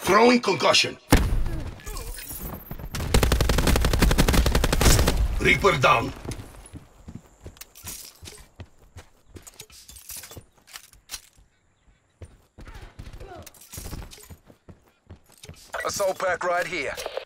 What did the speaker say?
Throwing concussion. Reaper down. Assault pack right here.